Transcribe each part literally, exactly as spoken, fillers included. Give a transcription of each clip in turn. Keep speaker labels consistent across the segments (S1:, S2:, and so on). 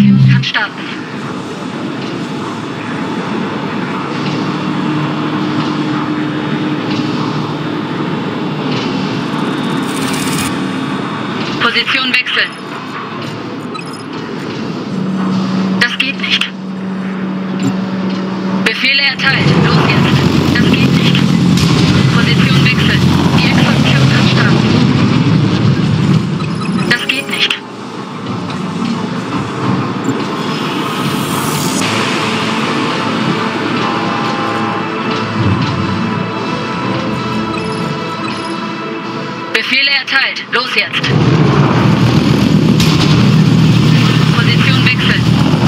S1: Extraktion kann starten. Position wechseln. Das geht nicht. Befehle erteilt. Los jetzt. Das geht nicht. Position wechseln. Die Extraktion kann starten. Das geht nicht. Befehle erteilt. Los jetzt. Position wechseln.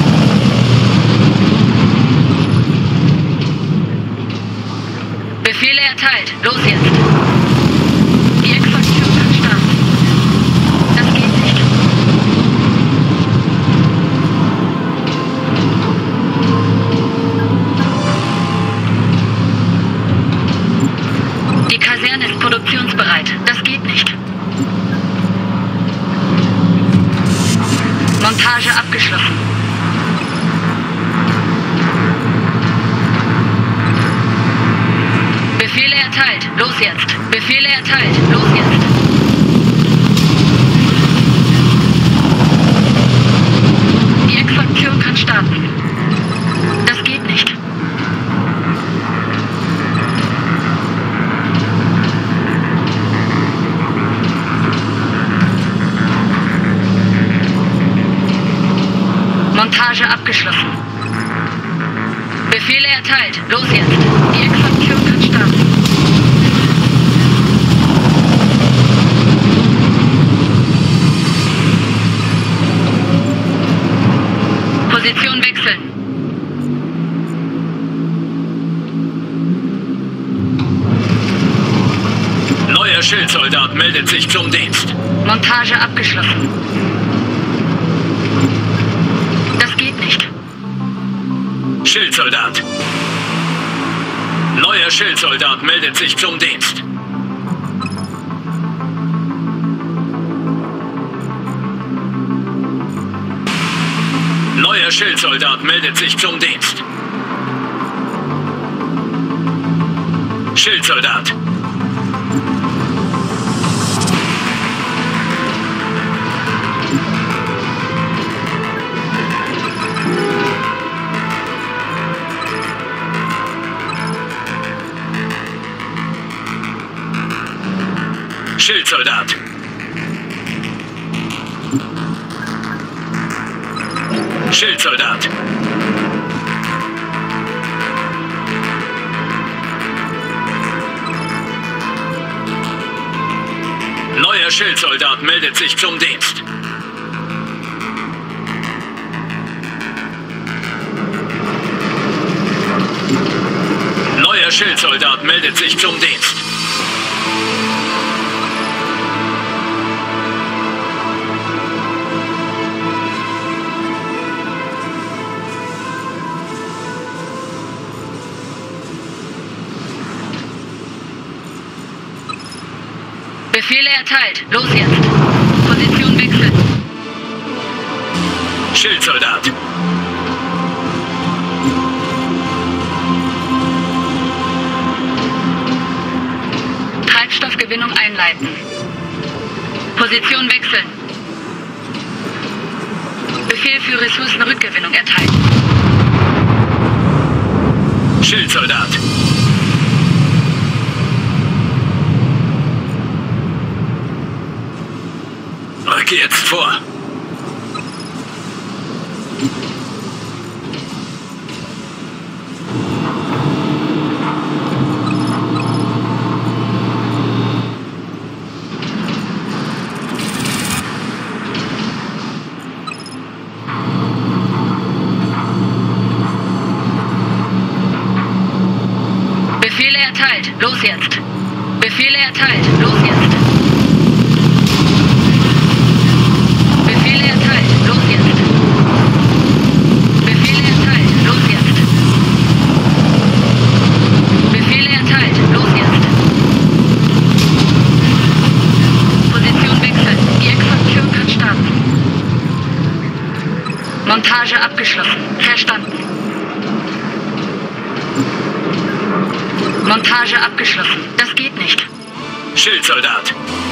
S1: Befehle erteilt. Los jetzt. Die Extraktion kann starten. Das geht nicht. Die Kaserne ist produktionsbereit. Das geht nicht. Montage abgeschlossen. Befehle erteilt. Los jetzt. Befehle erteilt. Los jetzt. Die Extraktion kann starten. Das geht nicht. Montage abgeschlossen. Befehle erteilt. Los jetzt. Die Extraktion kann starten. Position wechseln.
S2: Neuer Schildsoldat meldet sich zum Dienst.
S1: Montage abgeschlossen. Das geht nicht.
S2: Schildsoldat. Neuer Schildsoldat meldet sich zum Dienst. Neuer Schildsoldat meldet sich zum Dienst. Schildsoldat. Schildsoldat. Schildsoldat. Neuer Schildsoldat meldet sich zum Dienst. Neuer Schildsoldat meldet sich zum Dienst.
S1: Befehle erteilt. Los jetzt. Position wechseln.
S2: Schildsoldat.
S1: Treibstoffgewinnung einleiten. Position wechseln. Befehl für Ressourcenrückgewinnung erteilen.
S2: Schildsoldat. Rücke jetzt vor.
S1: Befehle erteilt. Los jetzt. Befehle erteilt. Los jetzt. Befehle erteilt. Los jetzt. Befehle erteilt. Los jetzt. Befehle erteilt. Los jetzt. Position wechseln. Die Extraktion kann starten. Montage abgeschlossen. Verstanden. Montage abgeschlossen. Das geht nicht.
S2: Schildsoldat.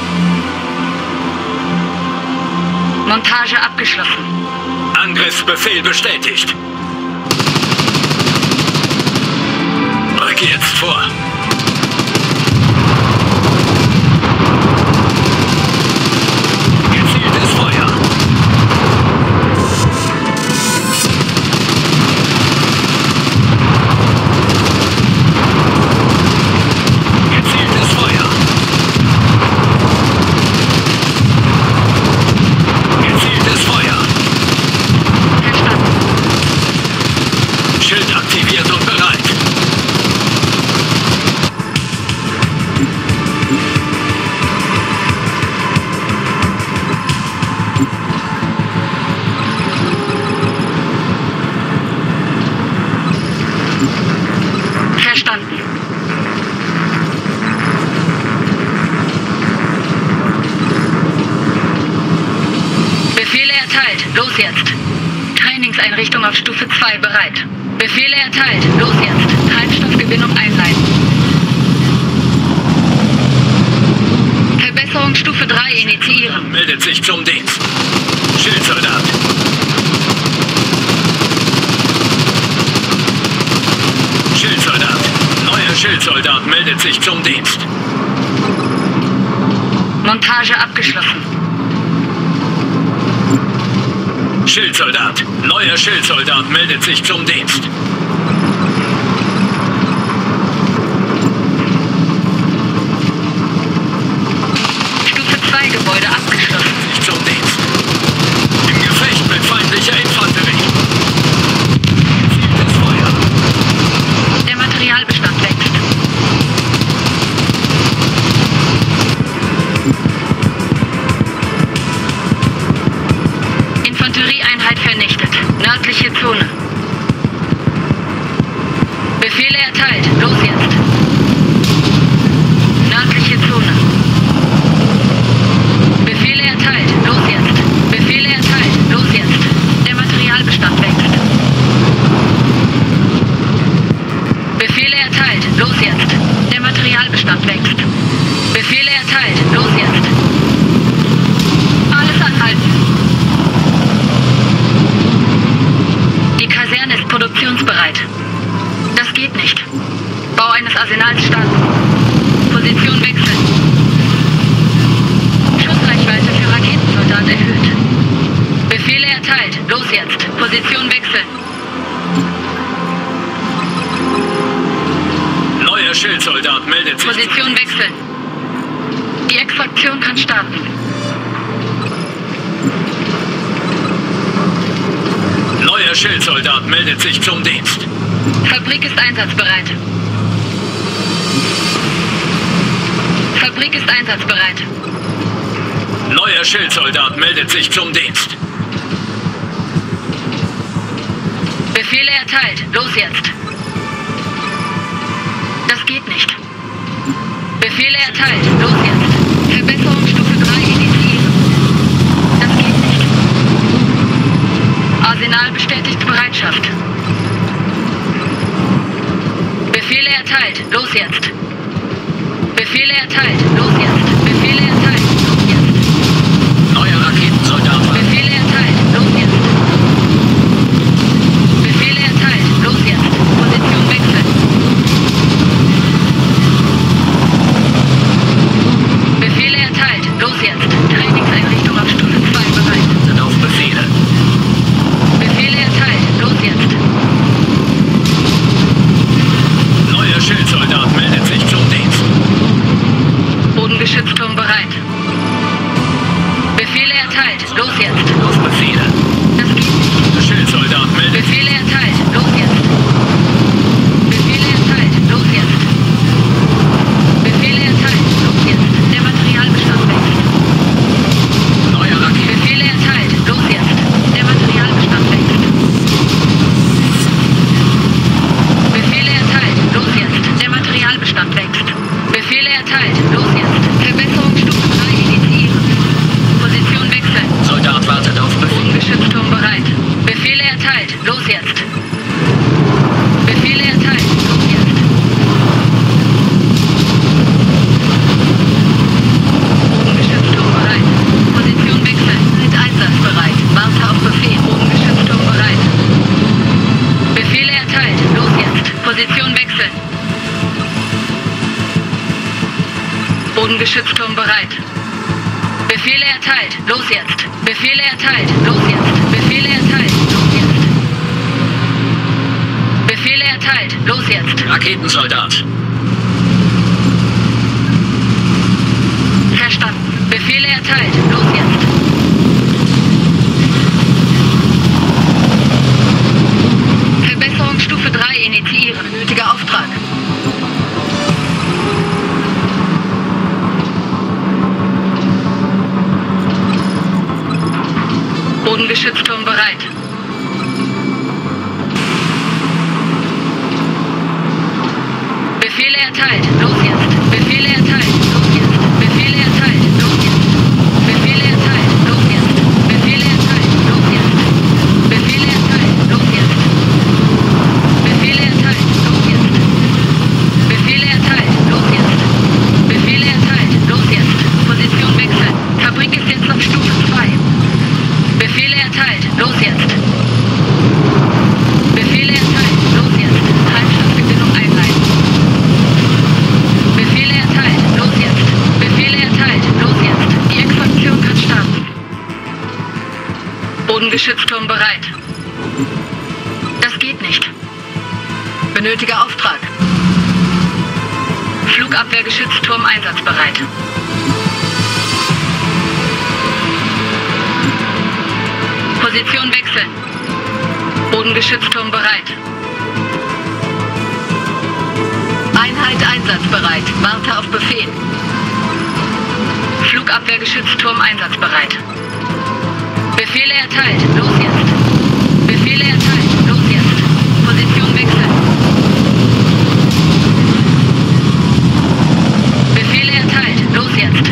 S1: Montage abgeschlossen.
S2: Angriffsbefehl bestätigt. Rück jetzt vor. Gezieltes Feuer. Gezieltes Feuer. Gezieltes Feuer.
S1: Verstanden.
S2: Schild aktiviert und bereit.
S1: Verstanden. Befehle erteilt. Los jetzt. Trainingseinrichtung auf Stufe zwei bereit. Befehle erteilt. Los jetzt. Treibstoffgewinnung einleiten. Verbesserung Stufe drei initiieren.
S2: Meldet sich zum Dienst. Schildsoldat. Schildsoldat. Neuer Schildsoldat meldet sich zum Dienst.
S1: Montage abgeschlossen.
S2: Schildsoldat. Neuer Schildsoldat meldet sich zum Dienst.
S1: Stufe zwei Gebäude abgeschlossen.
S2: Sich zum Dienst. Im Gefecht mit feindlicher Infanterie. Gezieltes Feuer.
S1: Der Materialbestand wächst. Infanterieeinheit vernichtet. Nördliche Zone. Befehle erteilt. Los jetzt. Nördliche Zone. Befehle erteilt. Los jetzt. Befehle erteilt. Los jetzt. Der Materialbestand wächst. Befehle erteilt. Los jetzt. Der Materialbestand wächst. Befehle erteilt. Los jetzt. Alles anhalten. Die Kaserne ist produktionsbereit. Das geht nicht. Bau eines Arsenals starten. Position wechseln. Schussreichweite für Raketensoldat erhöht. Befehle erteilt. Los jetzt. Position wechseln.
S2: Neuer Schildsoldat meldet sich
S1: Position
S2: zum
S1: wechseln. Die Extraktion kann starten.
S2: Neuer Schildsoldat meldet sich zum Dienst.
S1: Fabrik ist einsatzbereit. Fabrik ist einsatzbereit.
S2: Neuer Schildsoldat meldet sich zum Dienst.
S1: Befehle erteilt. Los jetzt. Das geht nicht. Befehle erteilt. Los jetzt. Verbesserung Stufe drei initiieren. Das geht nicht. Arsenal bestätigt Bereitschaft. Befehle erteilt. Los jetzt. Befehle erteilt. Los jetzt. Befehle erteilt. Los jetzt.
S2: Neuer Raketensoldat.
S1: Befehle erteilt. Los jetzt. Befehle erteilt. Los jetzt. Position wechseln. Befehle erteilt. Los jetzt. Trainingseinrichtung auf Stufe zwei bereit.
S2: Sind auf Befehle.
S1: Befehle erteilt. Los jetzt.
S2: Neuer Schildsoldat meldet sich zum Dienst.
S1: Bodengeschütz Bodengeschützturm bereit. Befehle erteilt. Los jetzt. Befehle erteilt. Los jetzt. Befehle erteilt. Los jetzt. Befehle erteilt. Los jetzt.
S2: Raketensoldat.
S1: Verstanden. Befehle erteilt. Los jetzt. Verbesserung Stufe drei initiieren. Nötiger Auftrag. Bodengeschützturm bereit. Befehle erteilt. Los jetzt. Befehle erteilt. Los jetzt. Befehle erteilt. Los jetzt. Befehle erteilt. Los jetzt. Befehle erteilt. Los jetzt. Befehle erteilt. Los jetzt. Befehle erteilt. Los jetzt. Befehle erteilt. Los jetzt. Befehle erteilt. Los jetzt. Position wechseln. Fabrik ist jetzt auf Stufe zwei. Befehle erteilt. Los jetzt. Befehle erteilt. Los jetzt. Treibstoffgewinnung einleiten. Befehle erteilt. Los jetzt. Befehle erteilt. Los jetzt. Die Extraktion kann starten. Bodengeschützturm bereit. Das geht nicht. Benötiger Auftrag. Flugabwehrgeschützturm einsatzbereit. Position wechseln. Bodengeschützturm bereit. Einheit einsatzbereit. Warte auf Befehl. Flugabwehrgeschützturm einsatzbereit. Befehle erteilt. Los jetzt. Befehle erteilt. Los jetzt. Position wechseln. Befehle erteilt. Los jetzt.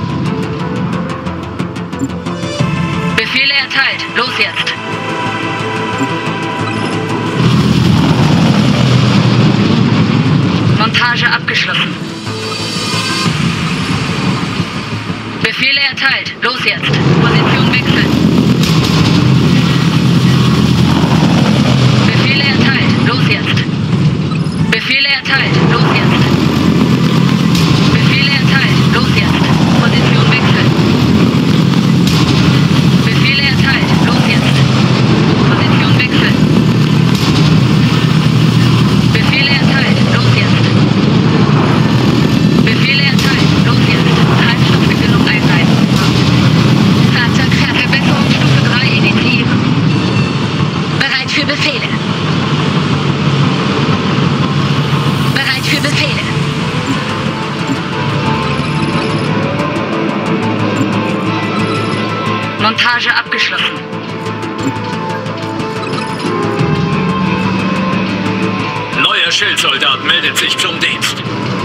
S1: Befehle erteilt. Los jetzt. Montage abgeschlossen. Befehle erteilt. Los jetzt. Position wechseln. Befehle erteilt. Los jetzt. Befehle erteilt. Los jetzt. Befehle erteilt. Los jetzt. Position wechseln. Befehle erteilt. Los jetzt. Position wechseln. Befehle erteilt. Los jetzt. Befehle erteilt. Los jetzt. Treibstoffgewinnung einleiten. Fahrzeugverbesserung Stufe drei initiieren. Bereit für Befehle. Bereit für Befehle. Montage abgeschlossen.
S2: Neuer Schildsoldat meldet sich zum Dienst.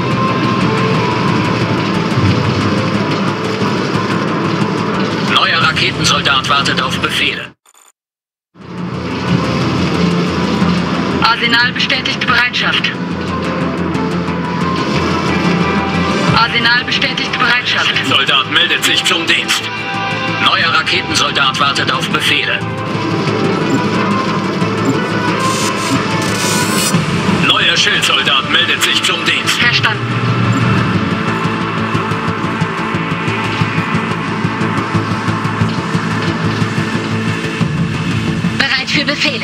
S2: Neuer Raketensoldat wartet auf Befehle.
S1: Arsenal bestätigt Bereitschaft. Arsenal bestätigt Bereitschaft.
S2: Soldat meldet sich zum Dienst. Neuer Raketensoldat wartet auf Befehle. Neuer Schildsoldat meldet sich zum Dienst.
S1: Verstanden. Bereit für Befehle.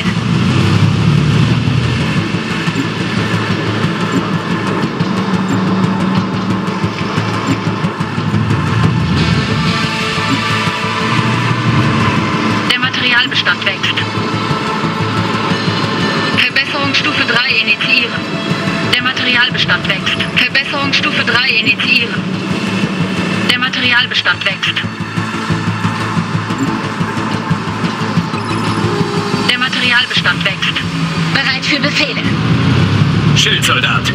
S1: Der Materialbestand wächst. Verbesserung Stufe drei initiieren. Der Materialbestand wächst. Verbesserung Stufe drei initiieren. Der Materialbestand wächst. Der Materialbestand wächst. Bereit für Befehle.
S2: Schildsoldat.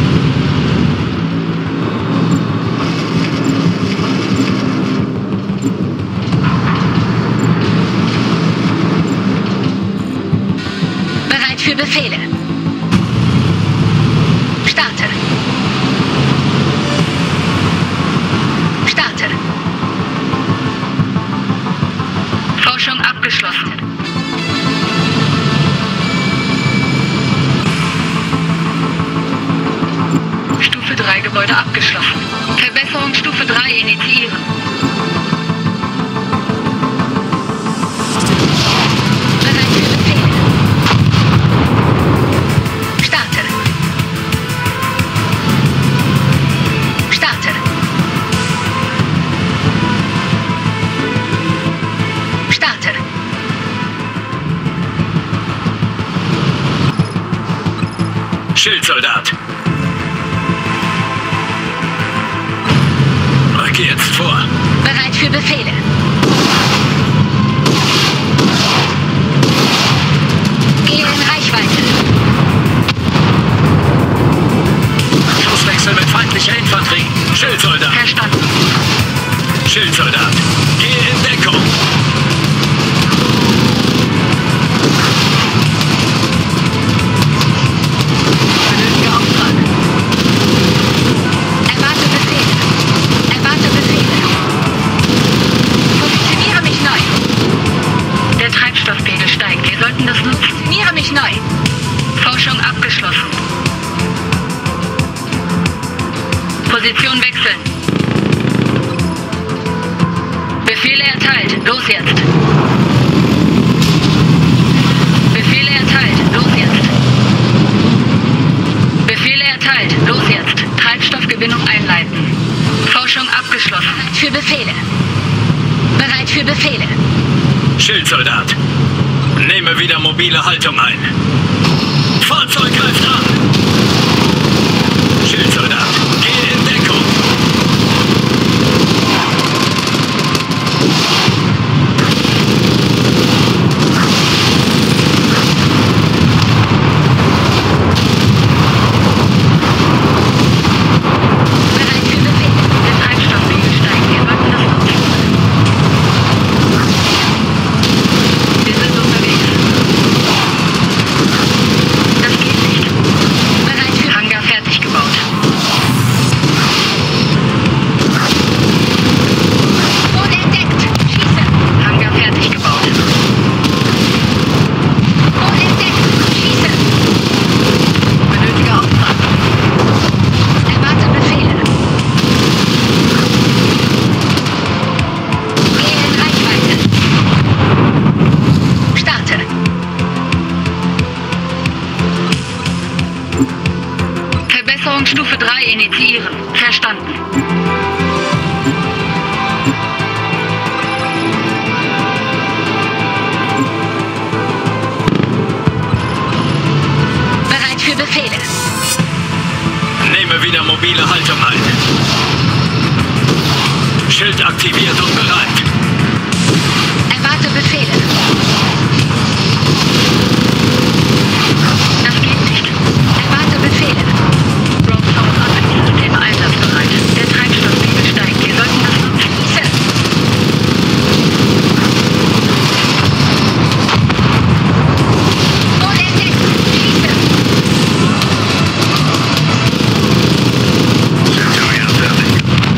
S1: Bereit für Befehle. Starte. Starte. Forschung abgeschlossen. Stufe drei gebaut. Gebäude abgeschlossen. Verbesserungsstufe drei initiieren. Bereit für Befehle. Starte. Starte. Starte.
S2: Schildsoldat. Rücke jetzt vor.
S1: Bereit für Befehle. Gehe in Reichweite.
S2: Schusswechsel mit feindlicher Infanterie. Schildsoldat.
S1: Verstanden.
S2: Schildsoldat. Gehe in Deckung.
S1: Benötige Auftrag. Erwarte Befehle. Erwarte Befehle. Positioniere mich neu. Der Treibstoffpegel steigt. Wir sollten das nutzen. Positioniere mich neu. Forschung abgeschlossen. Position wechseln. Befehle erteilt. Los jetzt. Befehle erteilt. Los jetzt. Befehle erteilt. Los jetzt. Treibstoffgewinnung einleiten. Forschung abgeschlossen. Bereit für Befehle. Bereit für Befehle.
S2: Schildsoldat. Nehme wieder mobile Haltung ein. Fahrzeug greift an. Schildsoldat. Gehe in Deckung.
S1: Bereit für Befehle. Der Treibstoffpegel steigt. Wir sollten das nutzen. Wir sind unterwegs. Das geht nicht. Bereit für Hangar fertig gebaut. Unentdeckt. Schießen. Hangar fertig gebaut. Unentdeckt. Schießen. Benötige Auftrag. Erwarte Befehle. Gehe in Reichweite. Starte. Verbesserungsstufe drei initiieren. Verstanden. Bereit für Befehle.
S2: Nehme wieder mobile Haltung ein. Schild aktiviert und bereit.
S1: Erwarte Befehle. Das geht nicht. Erwarte Befehle. Ground-Power-System einsatzbereit. Der Treibstoffpegel steigt. Wir sollten das nutzen. Schießen. Unentdeckt. Schießen.
S2: Centurion fertig.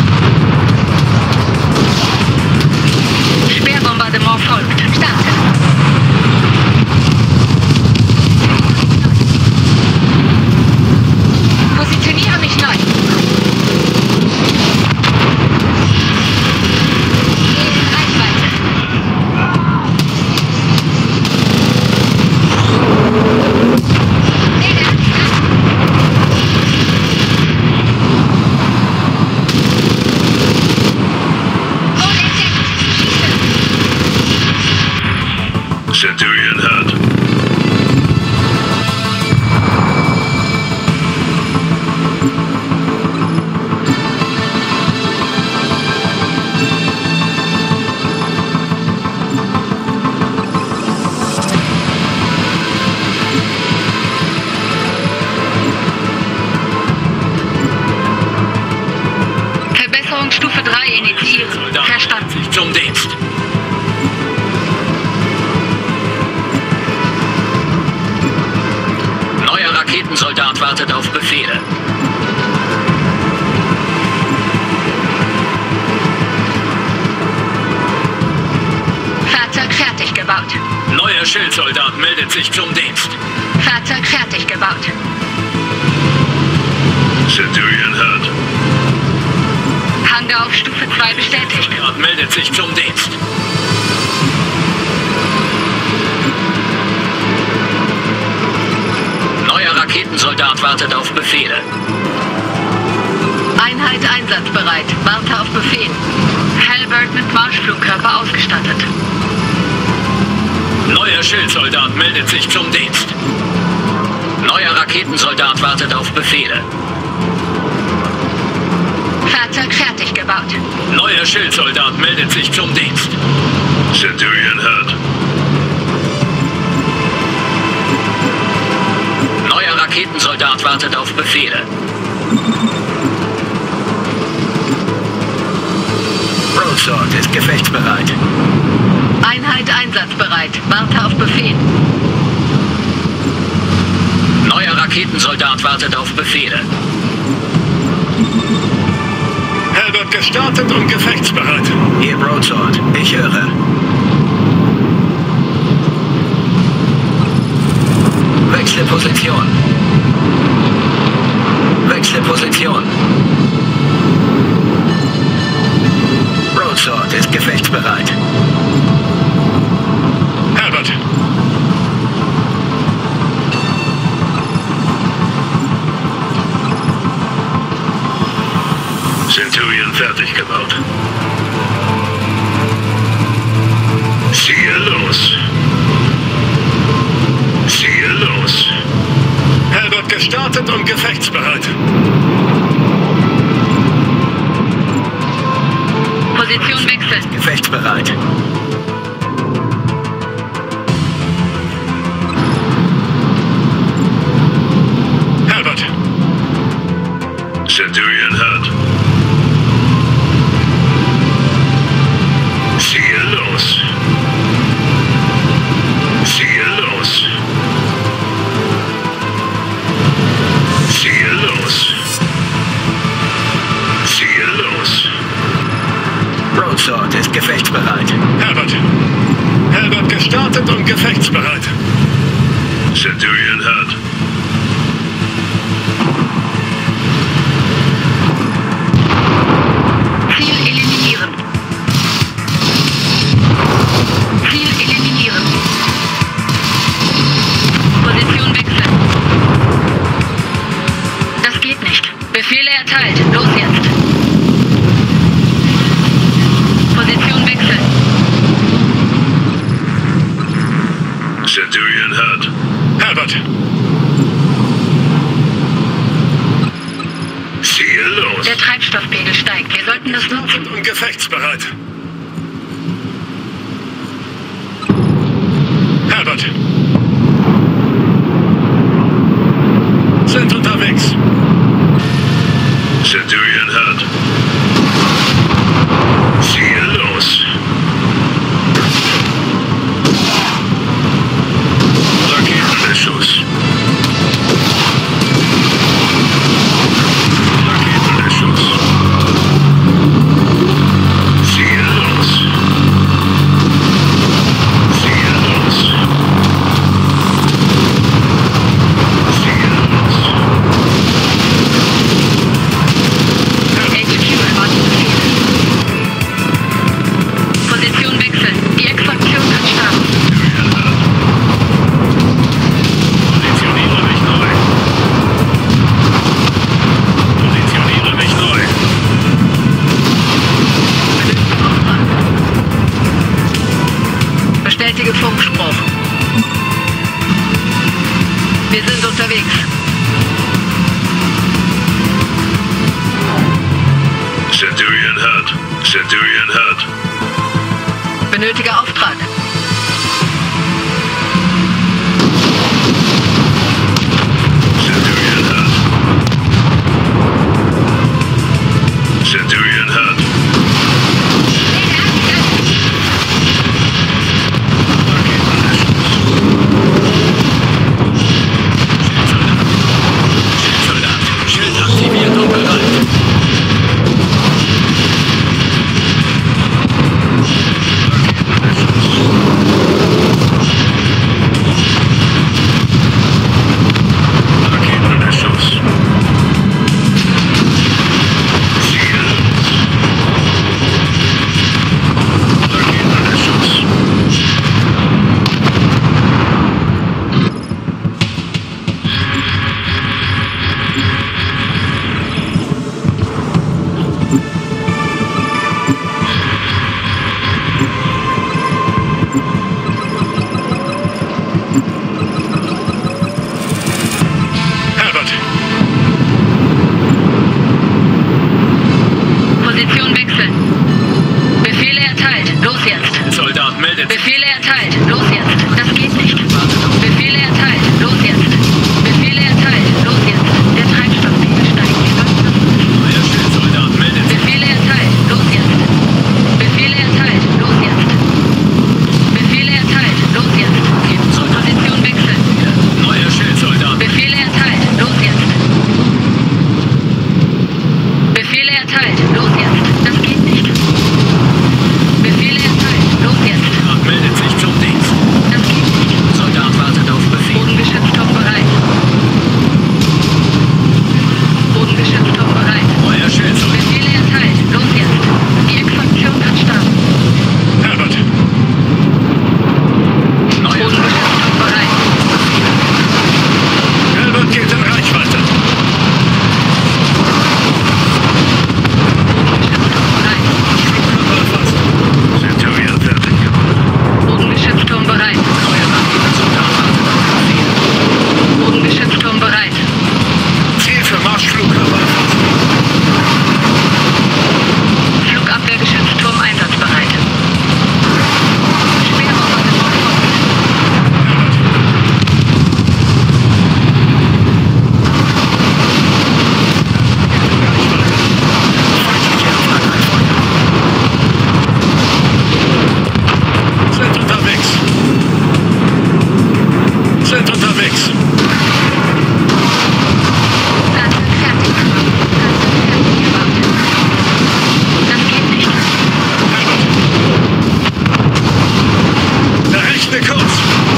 S1: Speerbombardement folgt. Starte. Positioniere mich neu. Gehe in Reichweite. Näher. Unentdeckt. Schießen.
S2: Centurion hört.
S1: Verbesserungsstufe drei initiieren. Verstanden.
S2: Sich zum Dienst. Neuer Raketensoldat wartet auf Befehle.
S1: Fahrzeug fertig gebaut.
S2: Neuer Schildsoldat meldet sich zum Dienst.
S1: Fahrzeug fertig gebaut.
S2: Centurion hört.
S1: Hangar auf Stufe zwei bestätigt.
S2: Soldat meldet sich zum Dienst. Neuer Raketensoldat wartet auf Befehle.
S1: Einheit einsatzbereit. Warte auf Befehl. Halbert mit Marschflugkörper ausgestattet.
S2: Neuer Schildsoldat meldet sich zum Dienst. Neuer Raketensoldat wartet auf Befehle.
S1: Fahrzeug fertig gebaut.
S2: Neuer Schildsoldat meldet sich zum Dienst. Centurion hört. Neuer Raketensoldat wartet auf Befehle. Broadsword ist gefechtsbereit.
S1: Einheit einsatzbereit. Warte auf Befehl.
S2: Neuer Raketensoldat wartet auf Befehle. Herbert gestartet und gefechtsbereit. Hier Broadsword, ich höre. Wechsle Position. Wechsle Position. Broadsword ist gefechtsbereit. Herbert. Centurion fertig gebaut. Ziehe los. Ziehe los. Herbert gestartet und gefechtsbereit.
S1: Position wechseln.
S2: Gefechtsbereit. Herbert. Centurion hört. Ziehe los. Ziehe los. Ziehe los. Ziehe los. Broadsword ist gefechtsbereit. Herbert. Herbert gestartet und gefechtsbereit. Centurion hört.
S1: Ziel eliminieren. Ziel eliminieren. Position wechseln. Das geht nicht. Befehle erteilt. Los jetzt. Position wechseln.
S2: Centurion hört. Herbert. Ziehe los.
S1: Der Treibstoffpegel steigt. Wir sollten das nutzen.
S2: Und gefechtsbereit. Herbert. Sind unterwegs. Centurion hört. Ziehe los. Raketenbeschuss. Raketenbeschuss. Ziehe los. Ziehe los. Ziehe los.
S1: H Q erwartet Befehle. Position wechseln. Die Extraktion kann starten.
S2: Positioniere mich neu. Positioniere mich neu.
S1: Bestätige Funkspruch. Wir sind unterwegs.
S2: Centurion hört. Centurion hört.
S1: Benötige Auftrag.
S2: Centurion hört. Centurion hört. Schildsoldat. Schild aktiviert und bereit. Raketenbeschuss. Herbert.
S1: Position wechseln. Befehle erteilt. Los jetzt.
S2: Soldat meldet sich.
S1: Befehle erteilt. Los jetzt. Das geht nicht. Befehle erteilt. Los jetzt. Befehle erteilt. Los jetzt. Der Treibstoffpegel steigt.
S2: Neuer Schildsoldat meldet sich.
S1: Befehle erteilt. Los jetzt. Befehle erteilt. Los jetzt. Befehle erteilt. Los jetzt. Position wechseln.
S2: Neuer Schildsoldat.
S1: Befehle erteilt. Los jetzt. Befehle erteilt. Los jetzt. Das geht nicht. Befehle erteilt. Los jetzt.
S2: Soldat meldet sich zum Dienst.
S1: Das geht nicht.
S2: Soldat wartet auf Befehl.
S1: Bodengeschützturm bereit. Bodengeschützturm bereit.
S2: Neuer Schildsoldat.
S1: Befehle erteilt. Los jetzt. Die Extraktion kann starten.
S2: Herbert. Neuer
S1: Bodengeschützturm bereit.
S2: Herbert geht in Reichweite.
S1: Bodengeschützturm bereit.
S2: Centurion fertig gemacht.
S1: Bodengeschützturm bereit.
S2: Neuer Raketensoldat wartet auf Befehl.
S1: Bodengeschützturm bereit.
S2: Ziel für Marschflugkörper erfasst.
S1: Flugabwehrgeschützturm einsatzbereit. Schwerwaffe gefolgt.
S2: Sind unterwegs. Sind unterwegs.
S1: Fahrzeug fertig gemacht. Fahrzeug fertig gebaut. Das geht nicht.
S2: Herbert. Berechne Kurs.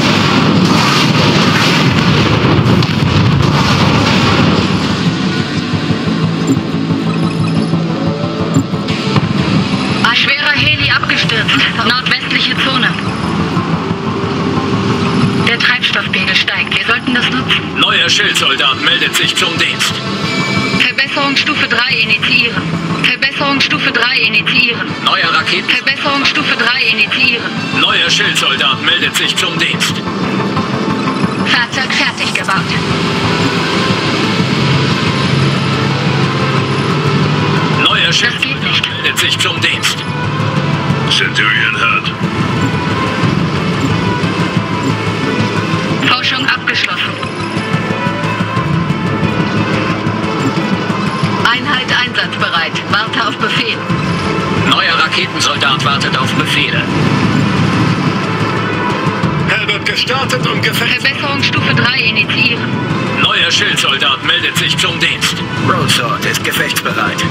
S1: Ein schwerer Heli abgestürzt. Nordwestliche Zone. Der Treibstoffpegel steigt. Wir sollten das nutzen.
S2: Neuer Schildsoldat meldet sich zum Dienst.
S1: Verbesserungsstufe drei initiieren. Verbesserungsstufe drei initiieren.
S2: Neuer Raketen.
S1: Verbesserungsstufe drei initiieren.
S2: Neuer Schildsoldat meldet sich zum Dienst.
S1: Fahrzeug fertig gebaut.
S2: Neuer
S1: geht
S2: Schildsoldat
S1: nicht.
S2: meldet sich zum Dienst. Centurion hört.
S1: Forschung abgeschlossen. Einheit einsatzbereit. Warte auf Befehl.
S2: Neuer Raketensoldat wartet auf Befehle. Herbert gestartet und gefecht.
S1: Verbesserungsstufe drei initiieren.
S2: Neuer Schildsoldat meldet sich zum Dienst. Broadsword ist gefechtsbereit.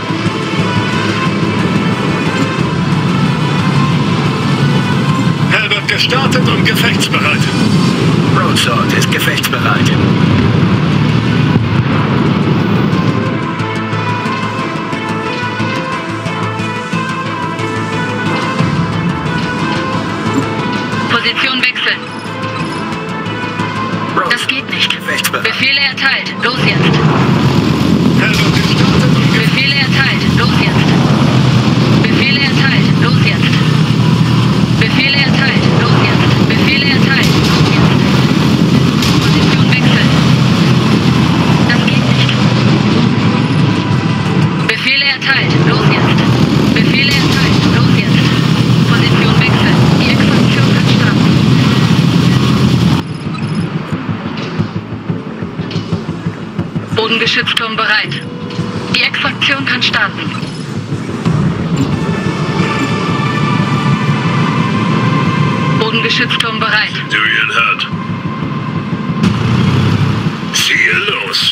S2: Herbert gestartet und gefechtsbereit. Broadsword ist gefechtsbereit.
S1: Position wechseln. Das geht nicht.
S2: Gefechtsbereit.
S1: Befehle erteilt. Los jetzt.
S2: Herbert gestartet und gefechtsbereit.
S1: Befehle erteilt. Los jetzt. Befehle erteilt. Los jetzt. Befehle erteilt. Los jetzt. Befehle erteilt. Los jetzt. Position wechseln. Das geht nicht. Befehle erteilt. Los jetzt. Befehle erteilt. Los jetzt. Position wechseln. Die Extraktion kann starten. Bodengeschützturm bereit. Die Extraktion kann starten. Bodengeschützturm bereit.
S2: Centurion hört. Ziehe los.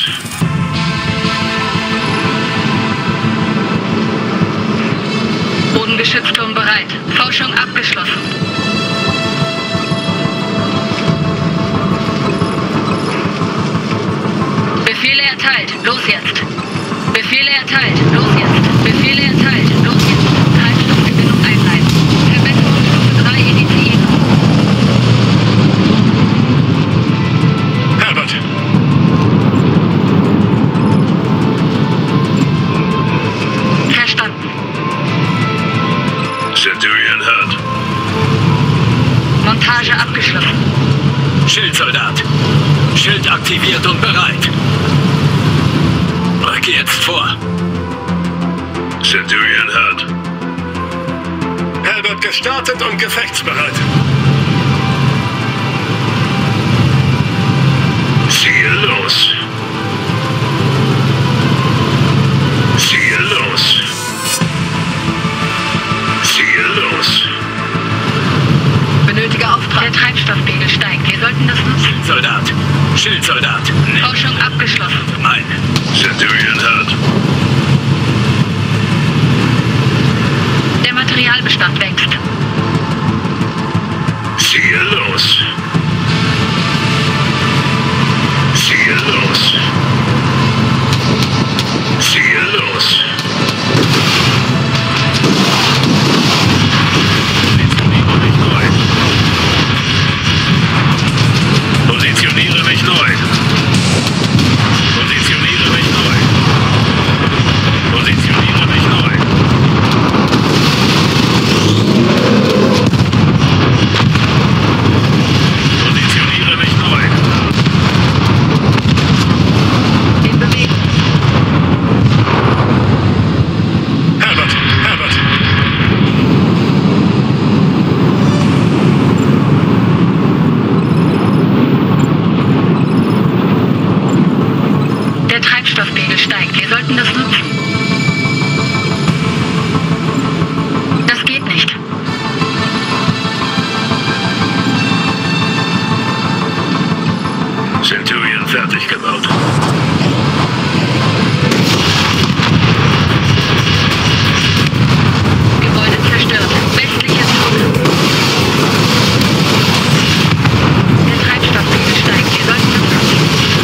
S1: Bodengeschützturm bereit. Forschung abgeschlossen. Befehle erteilt. Los jetzt. Befehle erteilt. Los jetzt. Befehle erteilt. Los jetzt. Treibstoffgewinnung einleiten. Verbesserungsstufe drei initiieren.
S2: Schildsoldat. Schild aktiviert und bereit. Rücke jetzt vor.
S3: Centurion hört. Herbert gestartet und gefechtsbereit. Ziel los. Ziel los. Ziel los.
S1: Benötiger Auftrag. Der Treibstoffpegel steigt. Wir sollten das nutzen.
S2: Soldat. Schildsoldat.
S1: Forschung abgeschlossen.
S2: Nein.
S3: Centurion hört.
S1: Der Materialbestand wächst.
S3: Ziel los. Ziel los. Ziel los. Positioniere mich neu. Positioniere mich neu. Positioniere mich neu. Positioniere mich neu.
S1: In Bewegung.
S3: Herbert, Herbert.
S1: Der Treibstoffpegel steigt. Wir sollten das nutzen. Das geht nicht.
S3: Centurion fertig gebaut.
S1: Gebäude zerstört. Westliche Zone. Der Treibstoffpegel steigt. Wir sollten das nutzen.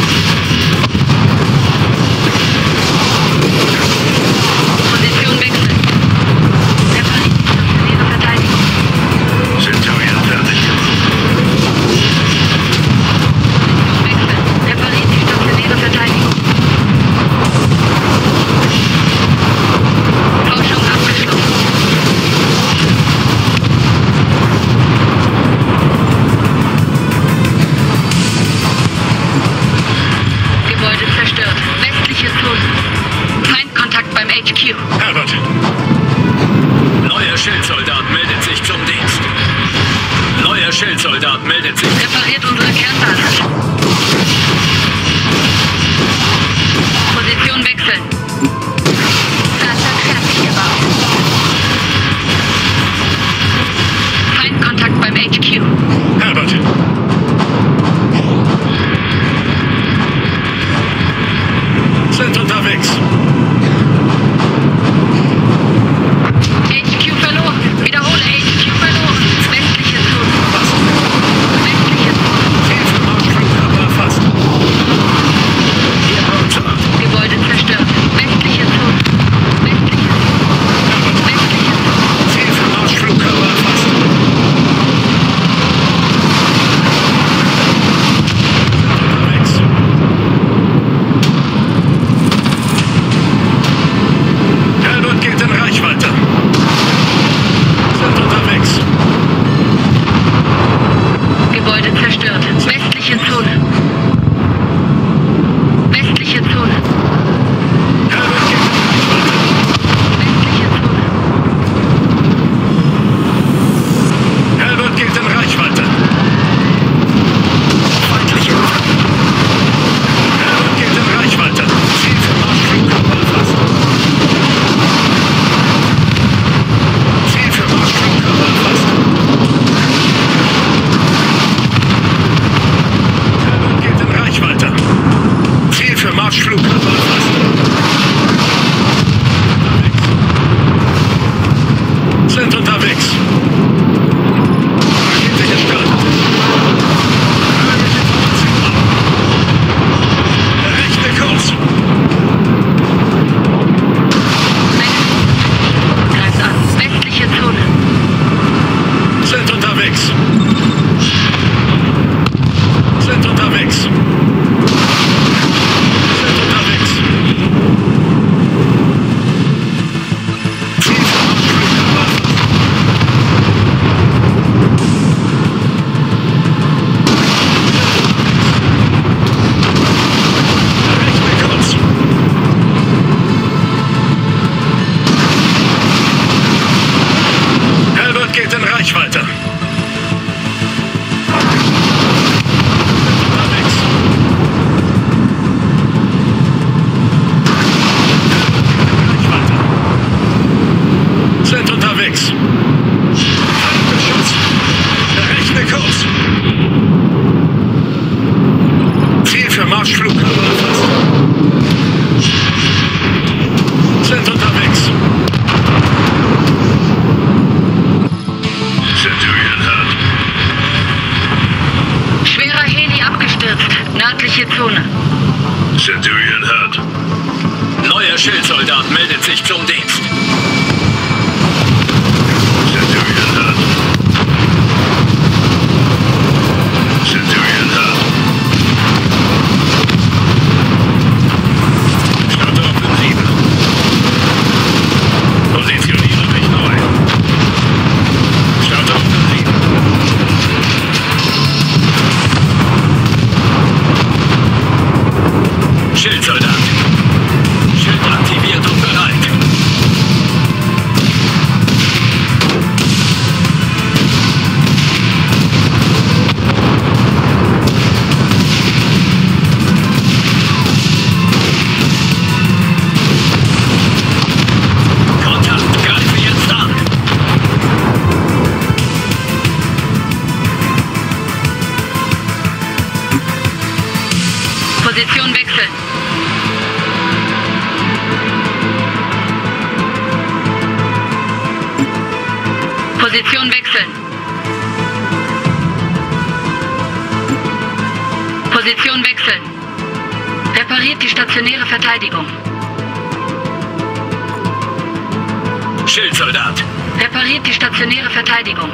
S1: Position wechseln. Reparieren stationäre Verteidigung.
S3: Centurion fertig.
S1: Position wechseln. Reparieren die stationäre Verteidigung. Forschung abgeschlossen. Gebäude zerstört. Westliche Zone. Feindkontakt beim H Q.
S3: Herbert.
S2: Neuer Schildsoldat meldet sich zum Dienst. Neuer Schildsoldat meldet sich.
S1: Repariert unsere Kernbasis. Position wechseln. Fahrzeug fertig gebaut. Feindkontakt beim H Q.
S3: Herbert. Sind unterwegs.
S1: H Q verloren. Wiederhole, H Q verloren. Westliche Zone.
S3: Was?
S1: Nördliche Zone.
S3: Centurion hört.
S2: Neuer Schildsoldat meldet sich zum Dienst.
S3: Centurion hört. Centurion hört. Startoffensive. Positioniere mich neu. Startoffensive.
S2: Schildsoldat. Schild aktiviert und bereit. Kontakt, greife jetzt an.
S1: Position wechseln. Position wechseln. Position wechseln. Repariert die stationäre Verteidigung.
S2: Schildsoldat.
S1: Repariert die stationäre Verteidigung.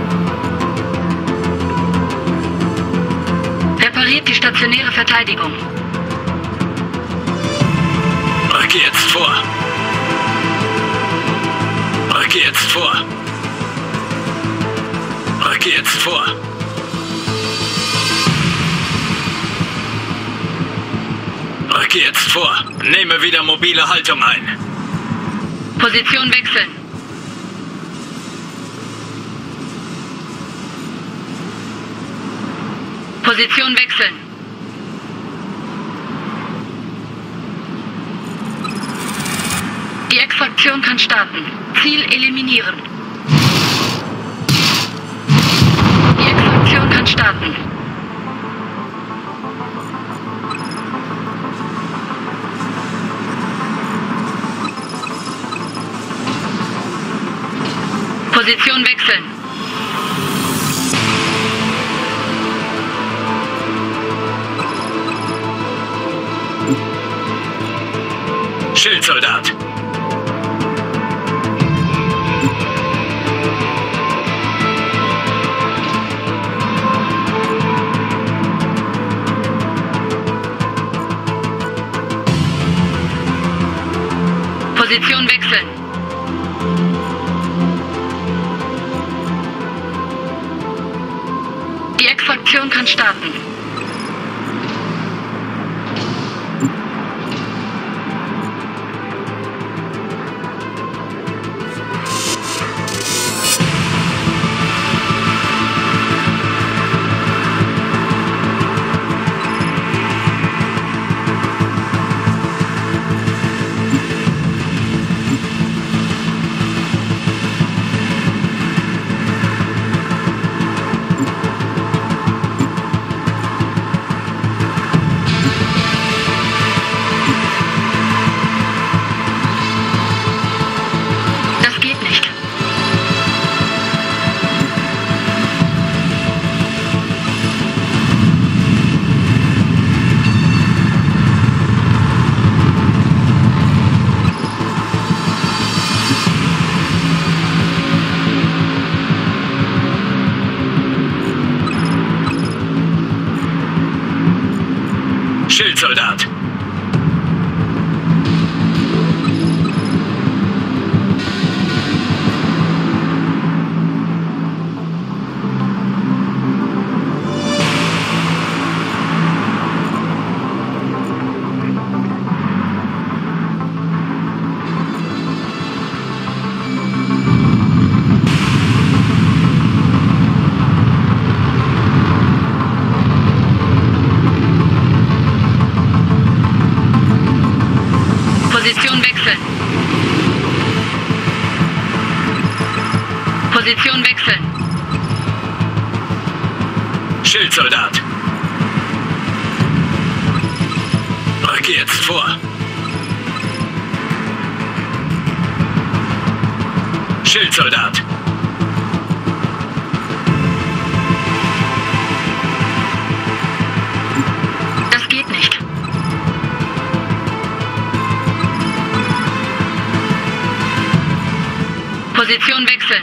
S1: Repariert die stationäre Verteidigung.
S2: Rücke jetzt vor. Rücke jetzt vor. Rücke jetzt vor. Rücke jetzt vor. Nehme wieder mobile Haltung ein.
S1: Position wechseln. Position wechseln. Die Extraktion kann starten. Ziel eliminieren. Die Extraktion kann starten. Position wechseln.
S2: Schildsoldat.
S1: Position wechseln. Die Extraktion kann starten.
S2: Schildsoldat.
S1: Position wechseln. Position wechseln.
S2: Schildsoldat. Rücke jetzt vor. Schildsoldat.
S1: Position wechseln.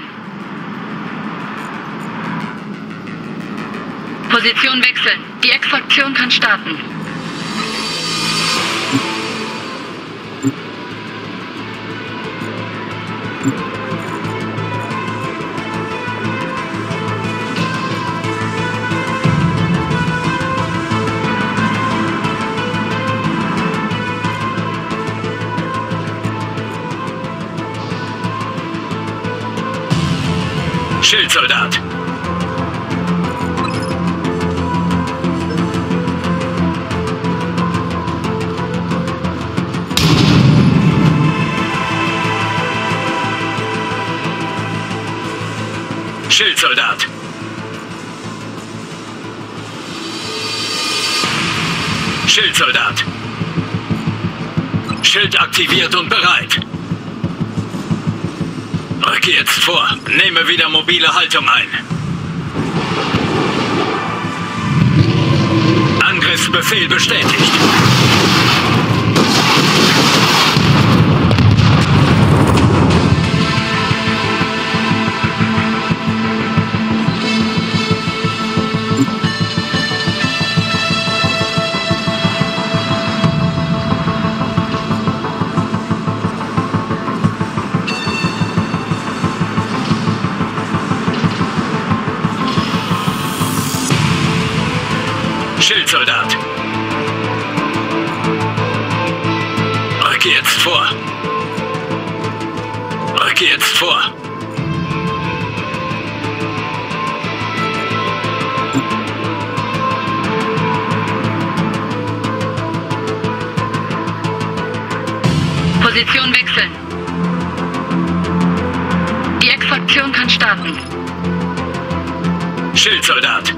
S1: Position wechseln. Die Extraktion kann starten.
S2: Schildsoldat. Schildsoldat. Schildsoldat. Schild aktiviert und bereit. Rücke jetzt vor. Nehme wieder mobile Haltung ein. Angriffsbefehl bestätigt. Schildsoldat. Rücke jetzt vor. Rücke jetzt vor.
S1: Position wechseln. Die Extraktion kann starten.
S2: Schildsoldat.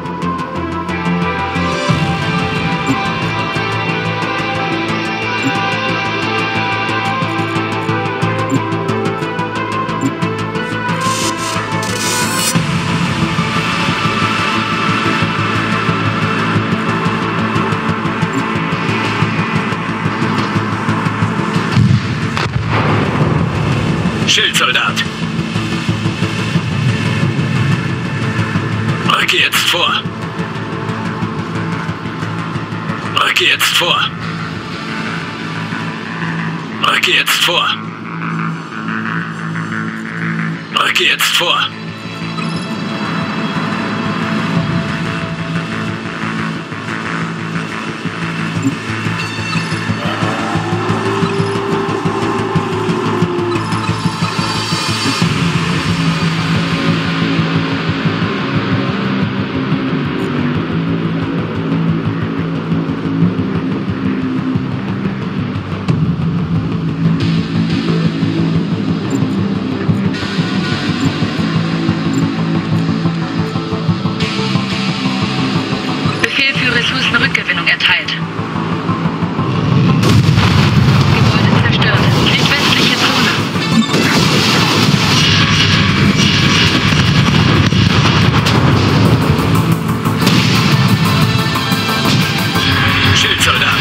S2: Schildsoldat. Rücke jetzt vor. Rücke jetzt vor. Rücke jetzt vor. Rücke jetzt vor.
S1: Ressourcenrückgewinnung erteilt. Gebäude zerstört. Südwestliche Zone.
S2: Schildsoldat.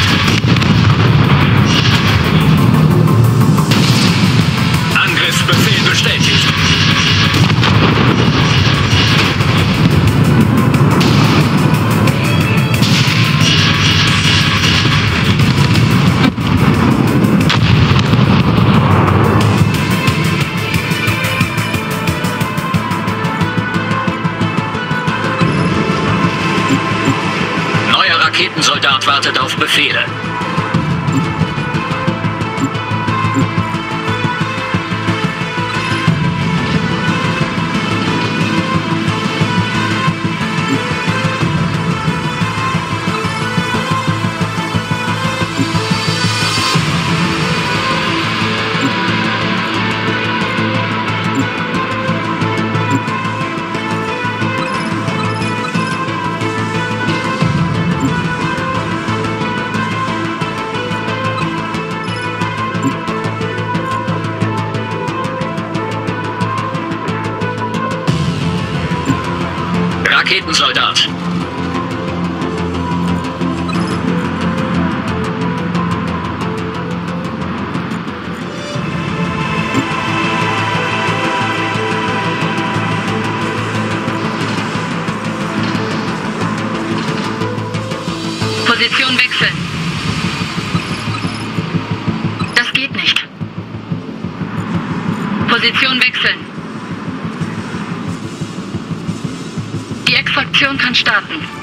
S2: Angriffsbefehl bestätigt. Raketensoldat wartet auf Befehle.
S1: Position wechseln. Das geht nicht. Position wechseln. Die Extraktion kann starten.